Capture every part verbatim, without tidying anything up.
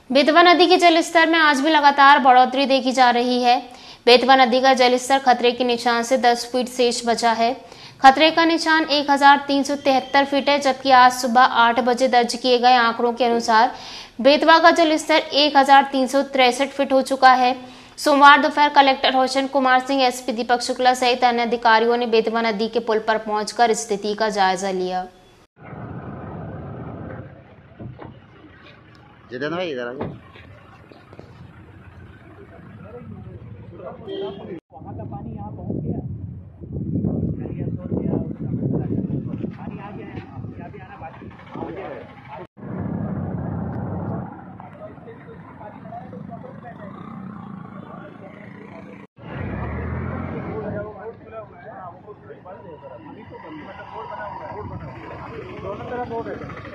बेतवा नदी के जलस्तर में आज भी लगातार बढ़ोतरी देखी जा रही है। बेतवा नदी का जलस्तर खतरे के निशान से दस फीट शेष बचा है। खतरे का निशान एक हजार तीन सौ तिहत्तर फीट है, जबकि आज सुबह आठ बजे दर्ज किए गए आंकड़ों के अनुसार बेतवा का जलस्तर एक हजार तीन सौ तिरसठ फीट हो चुका है। सोमवार दोपहर कलेक्टर रोशन कुमार सिंह, एसपी दीपक शुक्ला सहित अन्य अधिकारियों ने बेतवा नदी के पुल पर पहुंचकर स्थिति का जायजा लिया। जिधर भाई इधर आगे वहाँ का पानी यहाँ पहुँच गया, पानी आ गया है, यहाँ भी आना बाकी है। दोनों तरफ रोड है।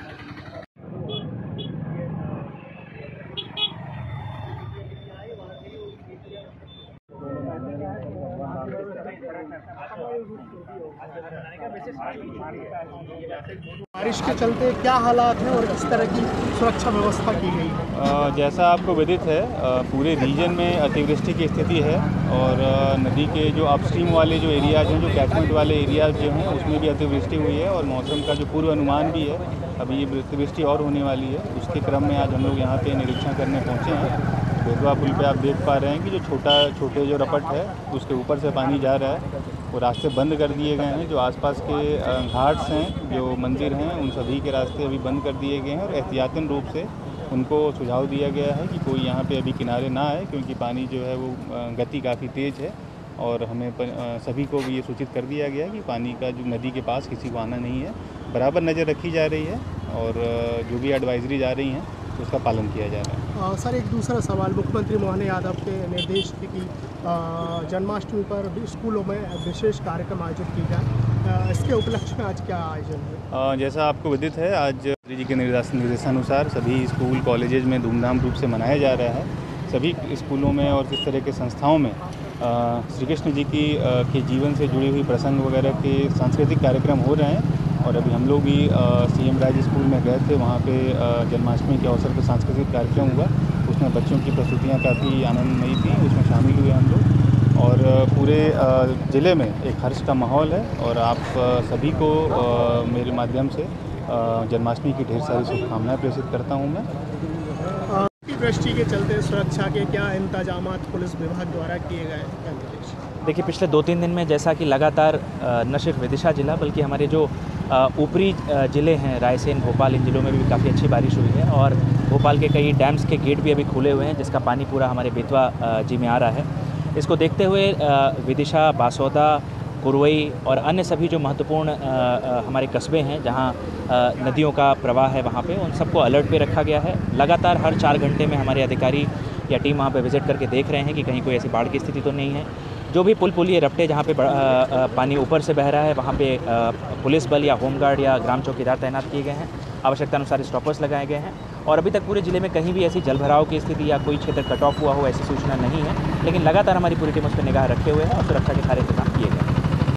बारिश के चलते क्या हालात हैं और किस तरह की सुरक्षा व्यवस्था की गई है? जैसा आपको विदित है, पूरे रीजन में अतिवृष्टि की स्थिति है और नदी के जो अपस्ट्रीम वाले जो एरियाज हैं, जो कैचमेंट वाले एरियाज जो हैं, उसमें भी अतिवृष्टि हुई है और मौसम का जो पूर्व अनुमान भी है, अभी ये अतिवृष्टि और होने वाली है। उसके क्रम में आज हम लोग यहाँ पे निरीक्षण करने पहुँचे हैं। बेतवा पुल पे आप देख पा रहे हैं कि जो छोटा छोटे जो रपट है उसके ऊपर से पानी जा रहा है। वो रास्ते बंद कर दिए गए हैं। जो आसपास के घाट्स हैं, जो मंदिर हैं, उन सभी के रास्ते अभी बंद कर दिए गए हैं और एहतियातन रूप से उनको सुझाव दिया गया है कि कोई यहाँ पे अभी किनारे ना आए, क्योंकि पानी जो है वो गति काफ़ी तेज़ है और हमें सभी को भी ये सूचित कर दिया गया कि पानी का जो नदी के पास किसी को आना नहीं है। बराबर नज़र रखी जा रही है और जो भी एडवाइजरी जा रही हैं उसका पालन किया जा रहा है। आ, सर, एक दूसरा सवाल, मुख्यमंत्री मोहन यादव के निर्देश थे कि जन्माष्टमी पर स्कूलों में विशेष कार्यक्रम आयोजित किए जाए। इसके उपलक्ष्य में आज क्या आयोजन है? जैसा आपको विदित है, आज जी के निर्देशानुसार सभी स्कूल कॉलेजेस में धूमधाम रूप से मनाया जा रहा है। सभी स्कूलों में और इस तरह के संस्थाओं में श्री कृष्ण जी की के जीवन से जुड़ी हुई प्रसंग वगैरह के सांस्कृतिक कार्यक्रम हो रहे हैं। और अभी हम लोग भी सीएम राज स्कूल में गए थे, वहाँ पे जन्माष्टमी के अवसर पर सांस्कृतिक कार्यक्रम हुआ। उसमें बच्चों की प्रस्तुतियाँ काफ़ी आनंदमयी थी, उसमें शामिल हुए हम लोग और पूरे ज़िले में एक हर्ष का माहौल है। और आप सभी को मेरे माध्यम से जन्माष्टमी की ढेर सारी शुभकामनाएँ प्रेषित करता हूँ मैं। अतिवृष्टि के चलते सुरक्षा के क्या इंतजाम पुलिस विभाग द्वारा किए गए हैं? देखिए, पिछले दो तीन दिन में जैसा कि लगातार न सिर्फ विदिशा जिला बल्कि हमारे जो ऊपरी ज़िले हैं, रायसेन, भोपाल, इन ज़िलों में भी काफ़ी अच्छी बारिश हुई है और भोपाल के कई डैम्स के गेट भी अभी खुले हुए हैं, जिसका पानी पूरा हमारे बेतवा जी में आ रहा है। इसको देखते हुए विदिशा, बासौदा, कुरवई और अन्य सभी जो महत्वपूर्ण हमारे कस्बे हैं जहां नदियों का प्रवाह है, वहां पे उन सबको अलर्ट पे रखा गया है। लगातार हर चार घंटे में हमारे अधिकारी या टीम वहां पे विजिट करके देख रहे हैं कि कहीं कोई ऐसी बाढ़ की स्थिति तो नहीं है। जो भी पुल पुलिये रपटे जहाँ पे पानी ऊपर से बह रहा है, वहाँ पे पुलिस बल या होमगार्ड या ग्राम चौकीदार तैनात किए गए हैं। आवश्यकता अनुसार स्टॉपर्स लगाए गए हैं और अभी तक पूरे ज़िले में कहीं भी ऐसी जलभराव की स्थिति या कोई क्षेत्र कट ऑफ हुआ हो, ऐसी सूचना नहीं है। लेकिन लगातार हमारी पूरी टीम उस पर निगाह रखे हुए हैं और सुरक्षा के सारे इंतजाम किए गए हैं।